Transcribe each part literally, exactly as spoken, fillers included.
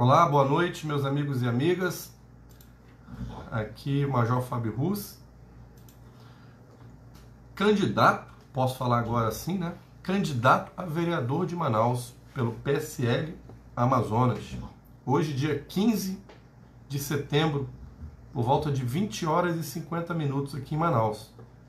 Olá, boa noite, meus amigos e amigas. Aqui, Major Fábio Russo. Candidato, posso falar agora assim, né? Candidato a vereador de Manaus pelo P S L Amazonas. Hoje, dia quinze de setembro, por volta de vinte horas e cinquenta minutos aqui em Manaus.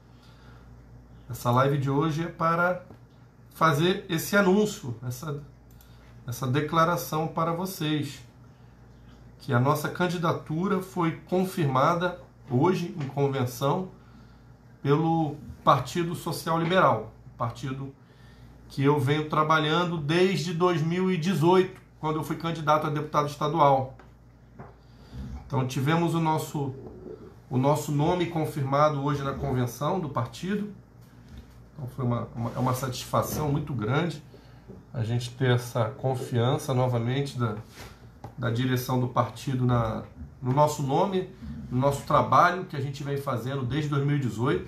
Essa live de hoje é para fazer esse anúncio, essa, essa declaração para vocês, que a nossa candidatura foi confirmada hoje em convenção pelo Partido Social Liberal, partido que eu venho trabalhando desde dois mil e dezoito, quando eu fui candidato a deputado estadual. Então tivemos o nosso, o nosso nome confirmado hoje na convenção do partido. Então foi uma, uma, é uma satisfação muito grande a gente ter essa confiança novamente da, da direção do partido na, no nosso nome, no nosso trabalho que a gente vem fazendo desde dois mil e dezoito.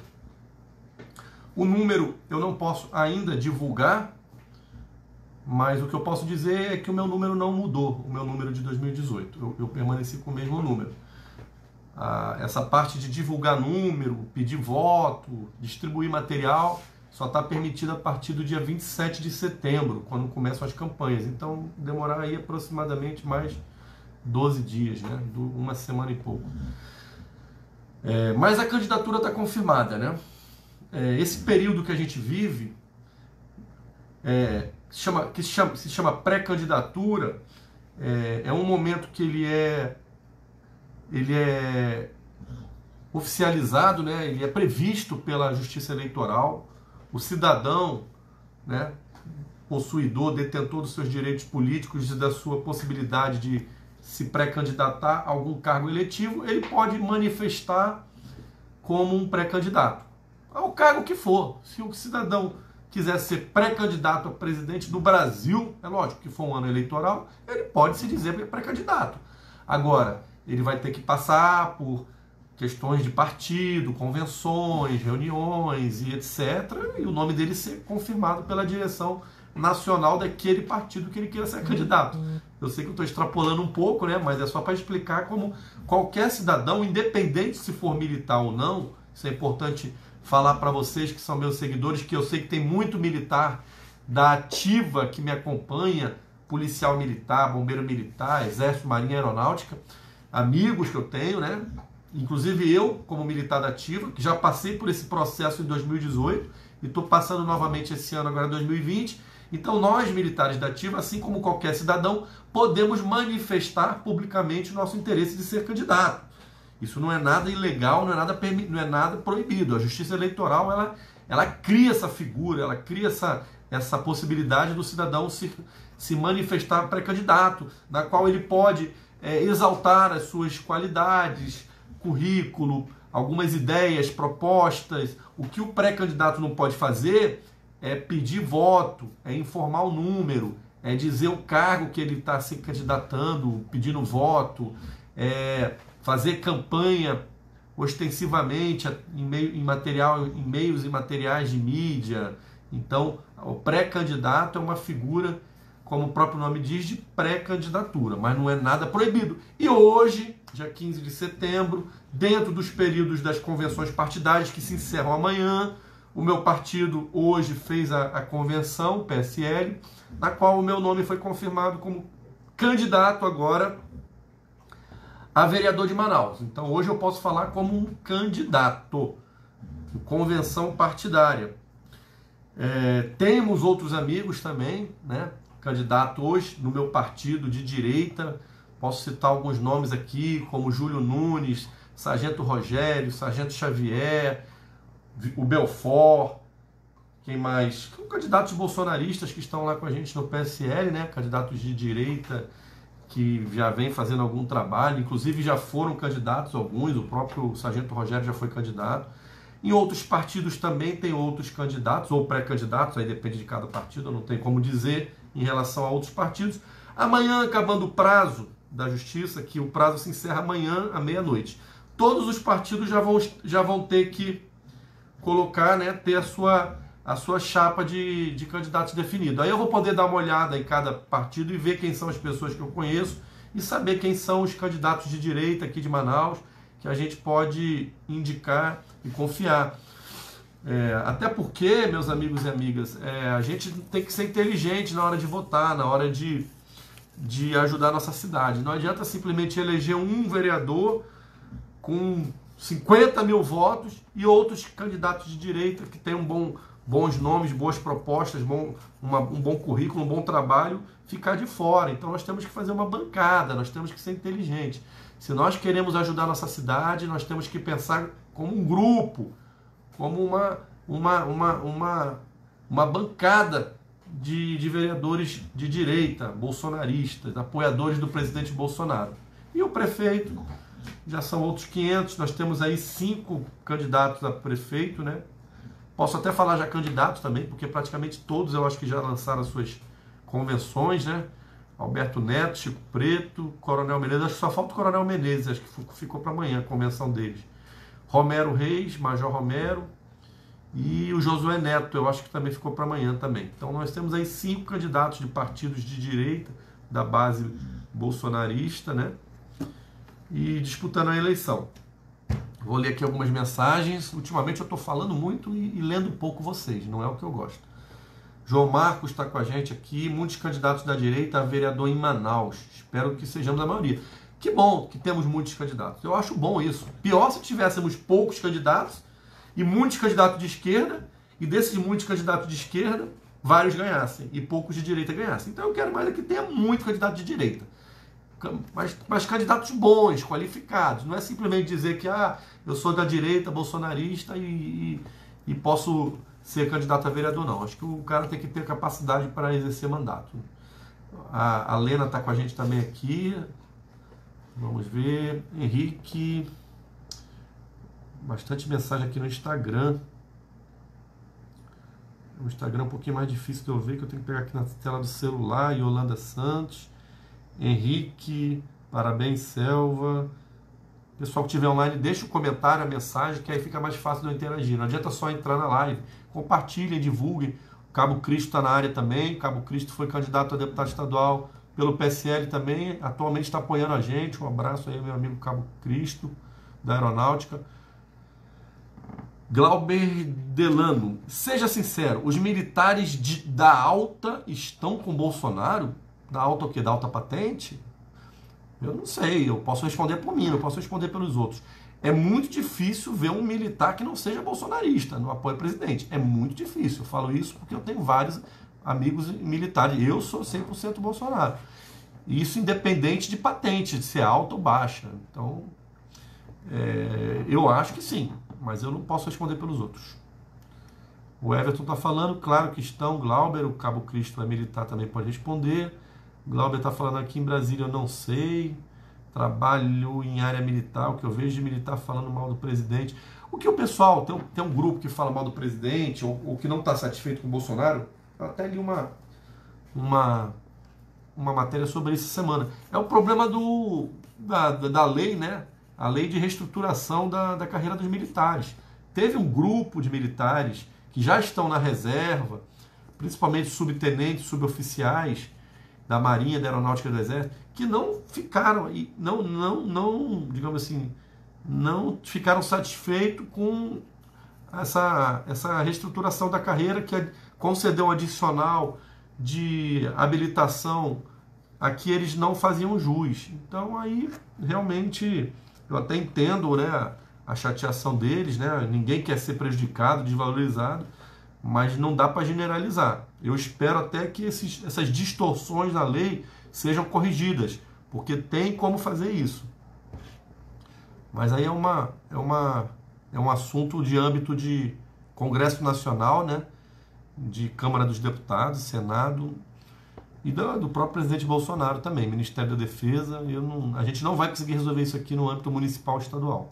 O número eu não posso ainda divulgar, mas o que eu posso dizer é que o meu número não mudou, o meu número de dois mil e dezoito. Eu, eu permaneci com o mesmo número. Ah, essa parte de divulgar número, pedir voto, distribuir material, só está permitida a partir do dia vinte e sete de setembro, quando começam as campanhas. Então, demorar aí aproximadamente mais doze dias, né? Uma semana e pouco. É, mas a candidatura está confirmada, né? É, esse período que a gente vive, é, que, chama, que se chama, se chama pré-candidatura, é, é um momento que ele é, ele é oficializado, né? Ele é previsto pela Justiça Eleitoral. O cidadão, né, possuidor, detentor dos seus direitos políticos e da sua possibilidade de se pré-candidatar a algum cargo eletivo, ele pode manifestar como um pré-candidato ao cargo que for. Se o cidadão quiser ser pré-candidato a presidente do Brasil, é lógico que for um ano eleitoral, ele pode se dizer pré-candidato. Agora, ele vai ter que passar por questões de partido, convenções, reuniões e etcétera. E o nome dele ser confirmado pela direção nacional daquele partido que ele queira ser candidato. Eu sei que eu estou extrapolando um pouco, né? Mas é só para explicar como qualquer cidadão, independente se for militar ou não, isso é importante falar para vocês que são meus seguidores, que eu sei que tem muito militar da ativa que me acompanha, policial militar, bombeiro militar, exército, marinha, aeronáutica, amigos que eu tenho, né? Inclusive eu, como militar da ativa, que já passei por esse processo em dois mil e dezoito e estou passando novamente esse ano, agora em dois mil e vinte. Então nós, militares da ativa, assim como qualquer cidadão, podemos manifestar publicamente o nosso interesse de ser candidato. Isso não é nada ilegal, não é nada, não é nada proibido. A Justiça Eleitoral, ela, ela cria essa figura, ela cria essa, essa possibilidade do cidadão se, se manifestar pré-candidato, na qual ele pode é, exaltar as suas qualidades, currículo, algumas ideias, propostas. O que o pré-candidato não pode fazer é pedir voto, é informar o número, é dizer o cargo que ele está se candidatando, pedindo voto, é fazer campanha ostensivamente em, meio, em, material, em meios e materiais de mídia. Então, o pré-candidato é uma figura, como o próprio nome diz, de pré-candidatura, mas não é nada proibido. E hoje, dia quinze de setembro, dentro dos períodos das convenções partidárias que se encerram amanhã, o meu partido hoje fez a, a convenção, o P S L, na qual o meu nome foi confirmado como candidato agora a vereador de Manaus. Então hoje eu posso falar como um candidato, convenção partidária. É, temos outros amigos também, né, candidato hoje no meu partido de direita. Posso citar alguns nomes aqui, como Júlio Nunes, Sargento Rogério, Sargento Xavier, o Belfort, quem mais? Candidatos bolsonaristas que estão lá com a gente no P S L, né? Candidatos de direita que já vem fazendo algum trabalho, inclusive já foram candidatos alguns, o próprio Sargento Rogério já foi candidato. Em outros partidos também tem outros candidatos, ou pré-candidatos, aí depende de cada partido, eu não tenho como dizer em relação a outros partidos. Amanhã, acabando o prazo da Justiça, que o prazo se encerra amanhã à meia-noite, todos os partidos já vão, já vão ter que colocar, né, ter a sua, a sua chapa de, de candidatos definido. Aí eu vou poder dar uma olhada em cada partido e ver quem são as pessoas que eu conheço e saber quem são os candidatos de direita aqui de Manaus que a gente pode indicar e confiar. É, até porque, meus amigos e amigas, é, a gente tem que ser inteligente na hora de votar, na hora de, de ajudar a nossa cidade. Não adianta simplesmente eleger um vereador com cinquenta mil votos e outros candidatos de direita que têm um bom, bons nomes, boas propostas, bom, uma, um bom currículo, um bom trabalho, ficar de fora. Então nós temos que fazer uma bancada, nós temos que ser inteligentes. Se nós queremos ajudar a nossa cidade, nós temos que pensar como um grupo, como uma, uma, uma, uma, uma bancada de, de vereadores de direita, bolsonaristas, apoiadores do presidente Bolsonaro. E o prefeito, já são outros quinhentos, nós temos aí cinco candidatos a prefeito, né? Posso até falar já candidatos também, porque praticamente todos eu acho que já lançaram as suas convenções, né? Alberto Neto, Chico Preto, Coronel Menezes, acho que só falta o Coronel Menezes, acho que ficou para amanhã a convenção deles. Romero Reis, Major Romero e o Josué Neto, eu acho que também ficou para amanhã também. Então nós temos aí cinco candidatos de partidos de direita, da base bolsonarista, né? E disputando a eleição. Vou ler aqui algumas mensagens. Ultimamente eu estou falando muito e, e lendo pouco vocês, não é o que eu gosto. João Marcos está com a gente aqui, muitos candidatos da direita a vereador em Manaus. Espero que sejamos a maioria. Que bom que temos muitos candidatos. Eu acho bom isso. Pior se tivéssemos poucos candidatos e muitos candidatos de esquerda, e desses muitos candidatos de esquerda, vários ganhassem e poucos de direita ganhassem. Então eu quero mais é que tenha muito candidato de direita. Mas, mas candidatos bons, qualificados. Não é simplesmente dizer que ah, eu sou da direita, bolsonarista e, e, e posso ser candidato a vereador, não. Acho que o cara tem que ter capacidade para exercer mandato. A, a Lena está com a gente também aqui. Vamos ver. Henrique. Bastante mensagem aqui no Instagram. O Instagram é um pouquinho mais difícil de eu ver, que eu tenho que pegar aqui na tela do celular. Yolanda Santos. Henrique. Parabéns, Selva. Pessoal que estiver online, deixa o comentário, a mensagem, que aí fica mais fácil de eu interagir. Não adianta só entrar na live. Compartilhem, divulguem. O Cabo Cristo está na área também. O Cabo Cristo foi candidato a deputado estadual pelo P S L também. Atualmente está apoiando a gente. Um abraço aí, meu amigo Cabo Cristo, da Aeronáutica. Glauber Delano. Seja sincero, os militares de, da alta estão com Bolsonaro? Da alta o quê? Da alta patente? Eu não sei, eu posso responder por mim, eu posso responder pelos outros. É muito difícil ver um militar que não seja bolsonarista no apoio ao presidente. É muito difícil. Eu falo isso porque eu tenho vários amigos militares. Eu sou cem por cento Bolsonaro. Isso independente de patente, de ser alta ou baixa. Então, é, eu acho que sim, mas eu não posso responder pelos outros. O Everton está falando, claro que estão. Glauber, o Cabo Cristo é militar, também pode responder. Glauber está falando aqui em Brasília, eu não sei. Trabalho em área militar, o que eu vejo de militar falando mal do presidente. O que o pessoal, tem um, tem um grupo que fala mal do presidente, ou, ou que não está satisfeito com o Bolsonaro, eu até li uma, uma, uma matéria sobre isso essa semana. É o problema do, da, da lei, né? A lei de reestruturação da, da carreira dos militares. Teve um grupo de militares que já estão na reserva, principalmente subtenentes, suboficiais, da Marinha, da Aeronáutica e do Exército, que não ficaram, não, não, não, digamos assim, não ficaram satisfeitos com essa, essa reestruturação da carreira, que concedeu um adicional de habilitação a que eles não faziam jus. Então aí, realmente, eu até entendo, né, a chateação deles, né, ninguém quer ser prejudicado, desvalorizado, mas não dá para generalizar. Eu espero até que esses, essas distorções na lei sejam corrigidas, porque tem como fazer isso. Mas aí é, uma, é, uma, é um assunto de âmbito de Congresso Nacional, né, de Câmara dos Deputados, Senado, e do, do próprio presidente Bolsonaro também, Ministério da Defesa. Eu não, a gente não vai conseguir resolver isso aqui no âmbito municipal e estadual.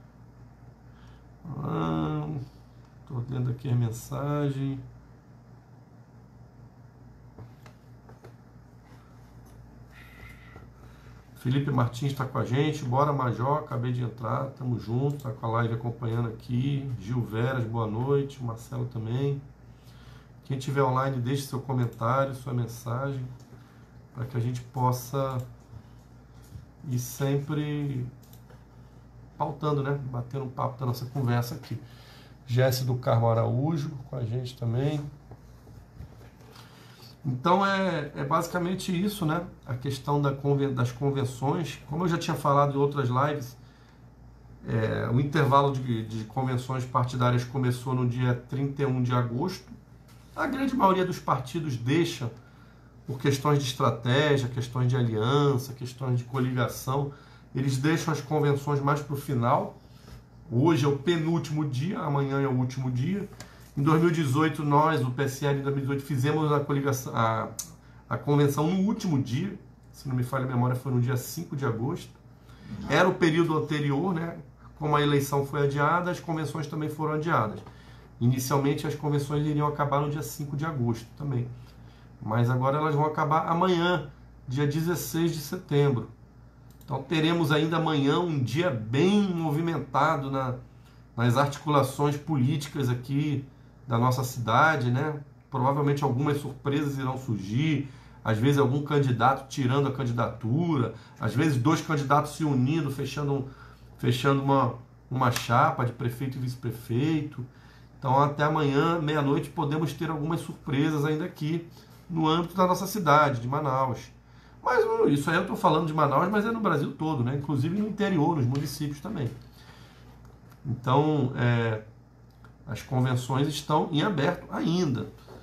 Estou ah, lendo aqui a mensagem. Felipe Martins está com a gente. Bora, Major, acabei de entrar, estamos juntos, está com a live acompanhando aqui. Gil Veras, boa noite. Marcelo também. Quem estiver online, deixe seu comentário, sua mensagem, para que a gente possa e sempre pautando, né? Batendo um papo da nossa conversa aqui. Jesse do Carmo Araújo com a gente também. Então é, é basicamente isso, né? A questão da conven das convenções. Como eu já tinha falado em outras lives, é, o intervalo de, de convenções partidárias começou no dia trinta e um de agosto. A grande maioria dos partidos deixa, por questões de estratégia, questões de aliança, questões de coligação, eles deixam as convenções mais para o final. Hoje é o penúltimo dia, amanhã é o último dia. Em dois mil e dezoito, nós, o P S L, em dois mil e dezoito, fizemos a, coligação, a, a convenção no último dia, se não me falha a memória, foi no dia cinco de agosto. Era o período anterior, né? Como a eleição foi adiada, as convenções também foram adiadas. Inicialmente, as convenções iriam acabar no dia cinco de agosto também. Mas agora elas vão acabar amanhã, dia dezesseis de setembro. Então teremos ainda amanhã um dia bem movimentado na, nas articulações políticas aqui da nossa cidade, né? Provavelmente algumas surpresas irão surgir, às vezes algum candidato tirando a candidatura, às vezes dois candidatos se unindo, fechando, fechando uma, uma chapa de prefeito e vice-prefeito. Então até amanhã, meia-noite, podemos ter algumas surpresas ainda aqui no âmbito da nossa cidade, de Manaus. Mas isso aí eu estou falando de Manaus, mas é no Brasil todo, né? Inclusive no interior, nos municípios também. Então, é, as convenções estão em aberto ainda.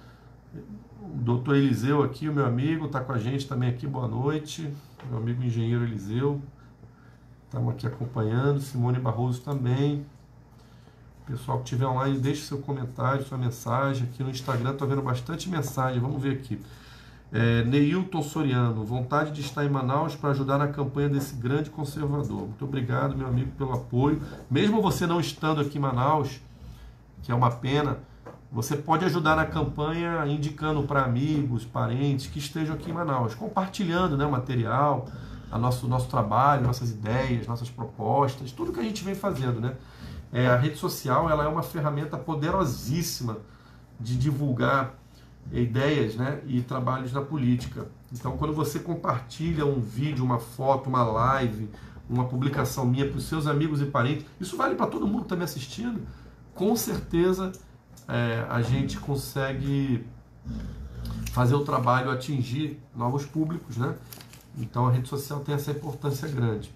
O doutor Eliseu aqui, o meu amigo, está com a gente também aqui, boa noite. Meu amigo engenheiro Eliseu, estamos aqui acompanhando. Simone Barroso também. Pessoal que estiver online, deixe seu comentário, sua mensagem. Aqui no Instagram estou vendo bastante mensagem, vamos ver aqui. É, Neilton Soriano, vontade de estar em Manaus para ajudar na campanha desse grande conservador. Muito obrigado, meu amigo, pelo apoio. Mesmo você não estando aqui em Manaus, que é uma pena, você pode ajudar na campanha indicando para amigos, parentes que estejam aqui em Manaus, compartilhando, né, o material, a nosso, nosso trabalho, nossas ideias, nossas propostas, tudo que a gente vem fazendo, né? É, a rede social ela é uma ferramenta poderosíssima de divulgar ideias, né, e trabalhos na política. Então, quando você compartilha um vídeo, uma foto, uma live, uma publicação minha para os seus amigos e parentes, isso vale para todo mundo que está me assistindo, com certeza é, a gente consegue fazer o trabalho atingir novos públicos, né? Então, a rede social tem essa importância grande.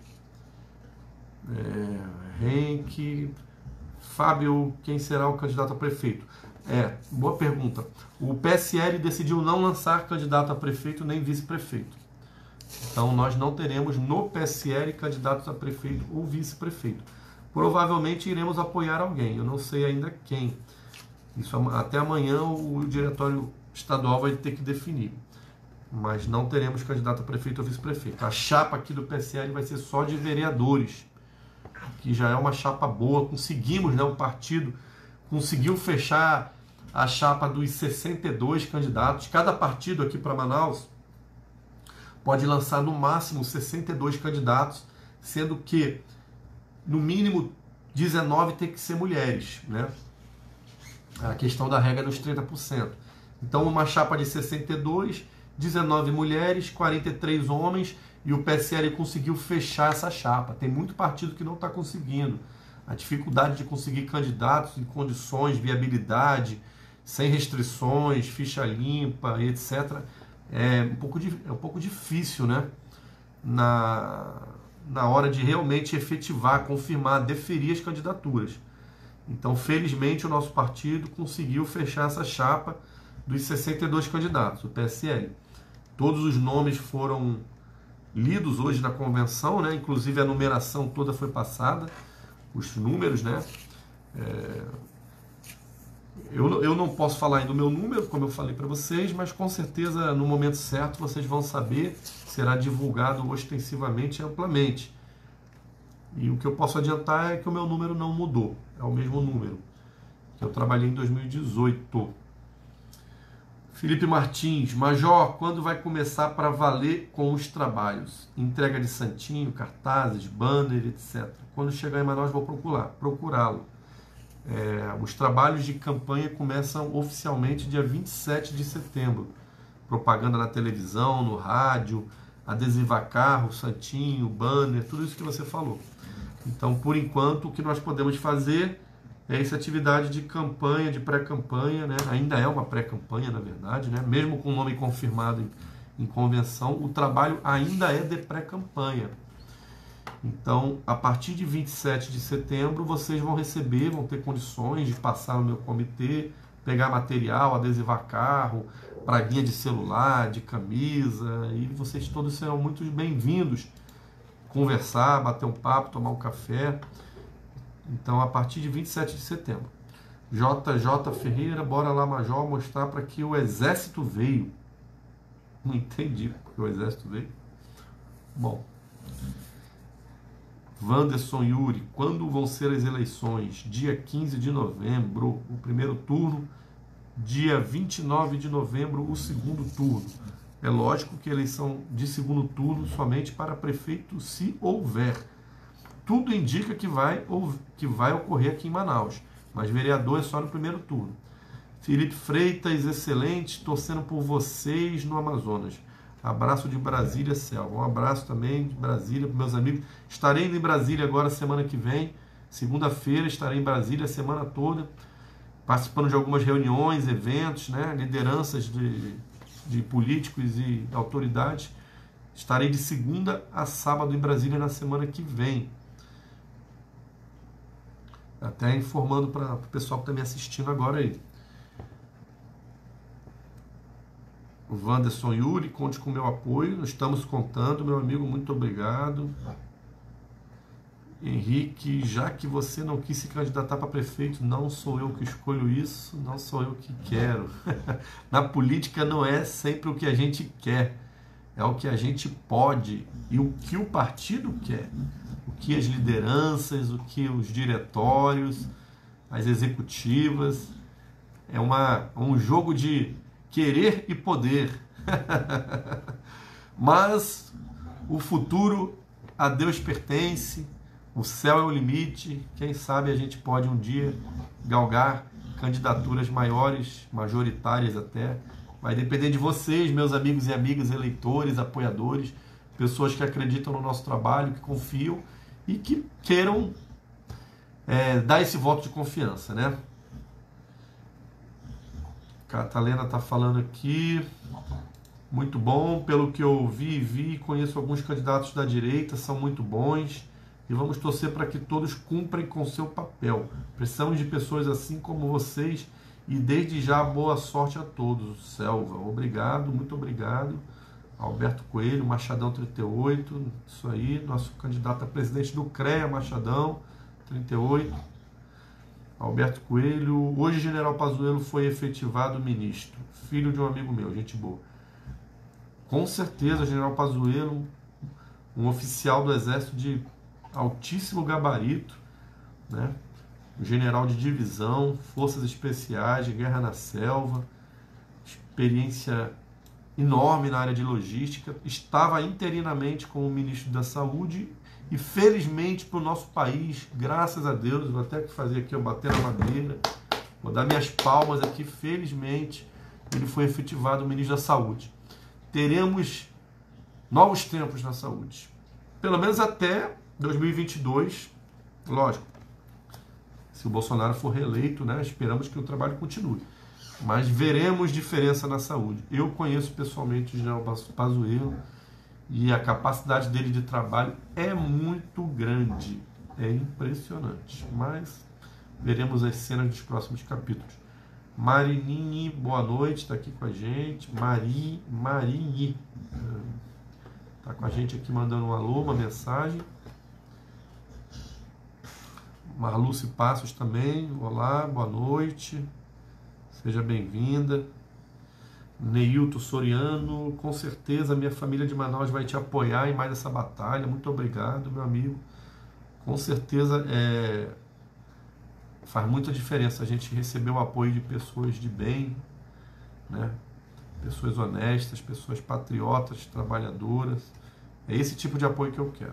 É, Henrique, Fábio, quem será o candidato a prefeito? É, boa pergunta. O P S L decidiu não lançar candidato a prefeito nem vice-prefeito. Então nós não teremos no P S L candidatos a prefeito ou vice-prefeito. Provavelmente iremos apoiar alguém, eu não sei ainda quem. Isso até amanhã o diretório estadual vai ter que definir. Mas não teremos candidato a prefeito ou vice-prefeito. A chapa aqui do P S L vai ser só de vereadores, que já é uma chapa boa. Conseguimos, né, o partido conseguiu fechar a chapa dos sessenta e dois candidatos. Cada partido aqui para Manaus pode lançar no máximo sessenta e dois candidatos, sendo que no mínimo dezenove tem que ser mulheres, né? A questão da regra dos trinta por cento. Então uma chapa de sessenta e dois, dezenove mulheres, quarenta e três homens, e o P S L conseguiu fechar essa chapa. Tem muito partido que não está conseguindo. A dificuldade de conseguir candidatos em condições, viabilidade, sem restrições, ficha limpa, etcétera, é um pouco, é um pouco difícil, né? Na, na hora de realmente efetivar, confirmar, deferir as candidaturas. Então, felizmente, o nosso partido conseguiu fechar essa chapa dos sessenta e dois candidatos, o P S L. Todos os nomes foram lidos hoje na convenção, né? Inclusive a numeração toda foi passada, os números, né? É... Eu, eu não posso falar ainda do meu número, como eu falei para vocês, mas com certeza no momento certo vocês vão saber, será divulgado ostensivamente e amplamente. E o que eu posso adiantar é que o meu número não mudou, é o mesmo número que eu trabalhei em dois mil e dezoito. Felipe Martins, Major, quando vai começar para valer com os trabalhos? Entrega de santinho, cartazes, banner, etcétera. Quando chegar em Manaus vou procurar, procurá-lo. É, os trabalhos de campanha começam oficialmente dia vinte e sete de setembro. Propaganda na televisão, no rádio, adesivar carro, santinho, banner, tudo isso que você falou. Então, por enquanto, o que nós podemos fazer é essa atividade de campanha, de pré-campanha, né? Ainda é uma pré-campanha, na verdade, né? Mesmo com o nome confirmado em, em convenção, o trabalho ainda é de pré-campanha. Então, a partir de vinte e sete de setembro, vocês vão receber, vão ter condições de passar no meu comitê, pegar material, adesivar carro, praguinha de celular, de camisa, e vocês todos serão muito bem-vindos. Conversar, bater um papo, tomar um café. Então, a partir de vinte e sete de setembro. J J Ferreira, bora lá, Major, mostrar para que o exército veio. Não entendi porque o exército veio. Bom. Wanderson Yuri, quando vão ser as eleições? Dia quinze de novembro, o primeiro turno. Dia vinte e nove de novembro, o segundo turno. É lógico que eleição de segundo turno somente para prefeito, se houver. Tudo indica que vai, ou, que vai ocorrer aqui em Manaus, mas vereador é só no primeiro turno. Felipe Freitas, excelente, torcendo por vocês no Amazonas. Abraço de Brasília, Selva. Um abraço também de Brasília para meus amigos. Estarei em Brasília agora semana que vem, segunda-feira estarei em Brasília a semana toda, participando de algumas reuniões, eventos, né, lideranças de, de políticos e autoridades. Estarei de segunda a sábado em Brasília na semana que vem. Até informando para o pessoal que está me assistindo agora aí. O Wanderson Yuri, conte com o meu apoio. Estamos contando, meu amigo, muito obrigado. Henrique, já que você não quis se candidatar para prefeito, não sou eu que escolho isso, não sou eu que quero. Na política não é sempre o que a gente quer, é o que a gente pode e o que o partido quer, o que as lideranças, o que os diretórios, as executivas. É uma, um jogo de querer e poder. Mas o futuro a Deus pertence. O céu é o limite, quem sabe a gente pode um dia galgar candidaturas maiores, majoritárias até. Vai depender de vocês, meus amigos e amigas, eleitores, apoiadores, pessoas que acreditam no nosso trabalho, que confiam e que queiram é, dar esse voto de confiança, né? Catalena está falando aqui, muito bom, pelo que eu ouvi e vi, conheço alguns candidatos da direita, são muito bons. E vamos torcer para que todos cumprem com seu papel. Precisamos de pessoas assim como vocês e desde já boa sorte a todos. Selva, obrigado, muito obrigado. Alberto Coelho, Machadão trinta e oito, isso aí, nosso candidato a presidente do CREA, Machadão trinta e oito. Alberto Coelho, hoje General Pazuello foi efetivado ministro, filho de um amigo meu, gente boa. Com certeza, General Pazuello, um oficial do Exército de altíssimo gabarito, né? General de divisão, forças especiais, de guerra na selva, experiência enorme na área de logística, estava interinamente como ministro da Saúde e felizmente para o nosso país, graças a Deus, vou até fazer aqui, eu bater na madeira, vou dar minhas palmas aqui, felizmente ele foi efetivado ministro da Saúde. Teremos novos tempos na saúde, pelo menos até dois mil e vinte e dois, lógico, se o Bolsonaro for reeleito, né, esperamos que o trabalho continue, mas veremos diferença na saúde. Eu conheço pessoalmente o General Pazuello e a capacidade dele de trabalho é muito grande, é impressionante, mas veremos as cenas dos próximos capítulos. Marinini, boa noite, está aqui com a gente. Mari, Marini, está com a gente aqui mandando um alô, uma mensagem. Marluce Passos também, olá, boa noite, seja bem-vinda. Neilton Soriano, com certeza a minha família de Manaus vai te apoiar em mais essa batalha, muito obrigado, meu amigo. Com certeza é, faz muita diferença a gente receber o apoio de pessoas de bem, né? Pessoas honestas, pessoas patriotas, trabalhadoras. É esse tipo de apoio que eu quero.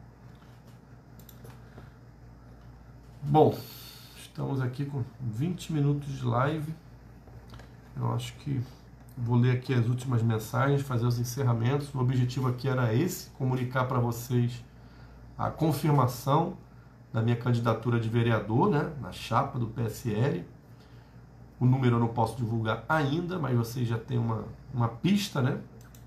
Bom, estamos aqui com vinte minutos de live. Eu acho que Vou ler aqui as últimas mensagens, fazer os encerramentos. O objetivo aqui era esse, comunicar para vocês a confirmação da minha candidatura de vereador, né, na chapa do P S L. O número eu não posso divulgar ainda, mas vocês já têm uma, uma pista, né?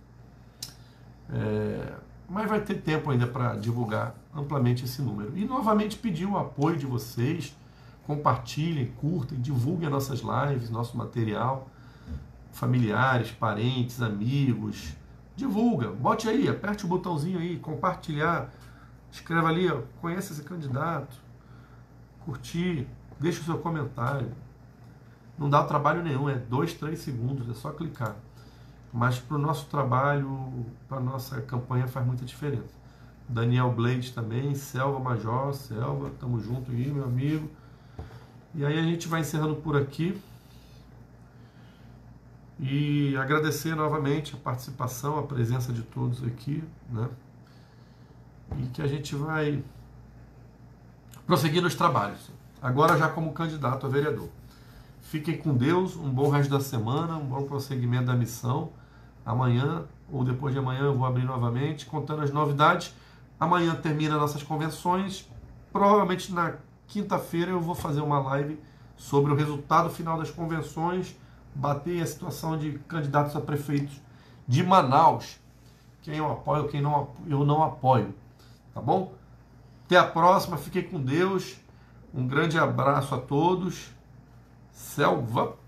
É, mas vai ter tempo ainda para divulgar amplamente esse número. E novamente pedir o apoio de vocês, compartilhem, curtem, divulguem as nossas lives, nosso material, familiares, parentes, amigos, divulga, bote aí, aperte o botãozinho aí, compartilhar, escreva ali, ó, conhece esse candidato, curtir, deixa o seu comentário, não dá trabalho nenhum, é dois, três segundos, é só clicar, mas para o nosso trabalho, para a nossa campanha faz muita diferença. Daniel Blades também, Selva Major, Selva, tamo junto aí, meu amigo. E aí a gente vai encerrando por aqui. E agradecer novamente a participação, a presença de todos aqui, né? E que a gente vai prosseguir nos trabalhos. Agora já como candidato a vereador. Fiquem com Deus, um bom resto da semana, um bom prosseguimento da missão. Amanhã ou depois de amanhã eu vou abrir novamente, contando as novidades. Amanhã termina nossas convenções. Provavelmente na quinta-feira eu vou fazer uma live sobre o resultado final das convenções, bater a situação de candidatos a prefeitos de Manaus. Quem eu apoio, quem não, eu não apoio. Tá bom? Até a próxima, fiquem com Deus. Um grande abraço a todos. Selva!